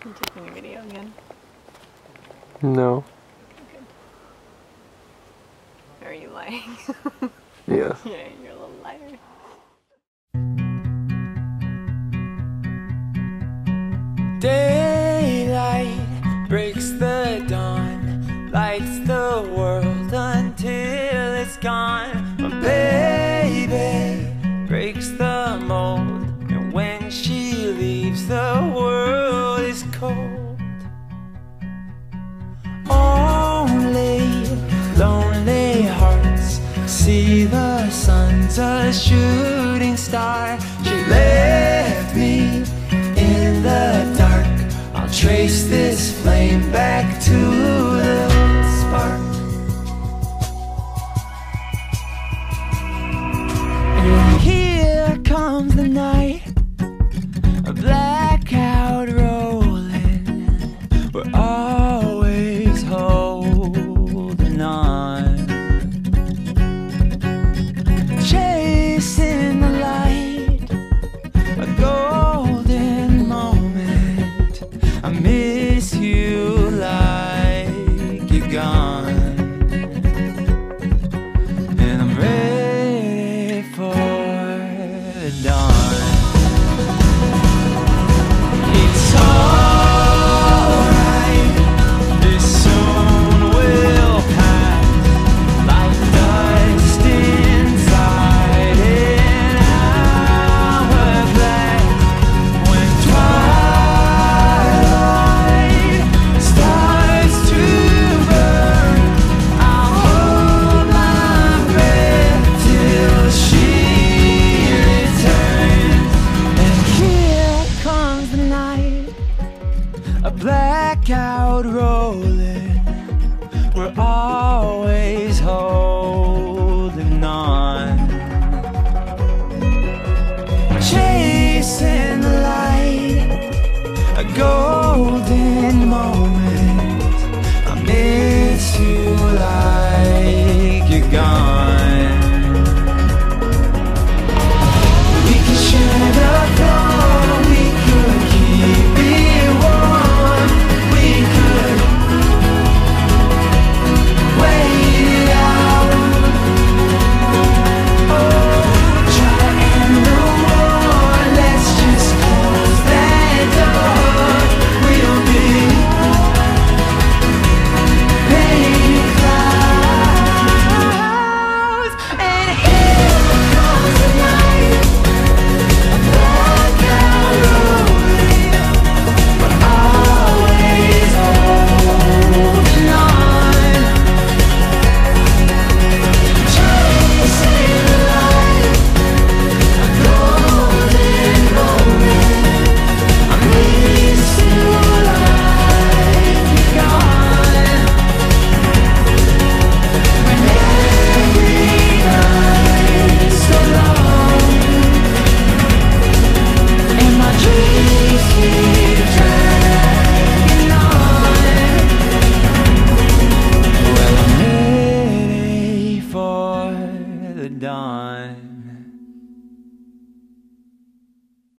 You taking a video again? No. Okay. Are you lying? Yes. Yeah, you're a little liar. Daylight breaks the dawn, lights the world until it's gone. My baby breaks the mold, and when she leaves, the world is cold. Only lonely hearts see the sun's a shooting star. She left me in the dark. I'll trace this flame back to the spark. And here comes the night, a blackout rolling. We're always holding on, chasing the light, a golden moment. I miss you like you're gone, and I'm ready for the dawn. It's alright, this soon will pass, like dust inside an hourglass. When twilight starts to burn, I'll hold my breath till she returns. And here comes the night, a blackout rolling. We're always home.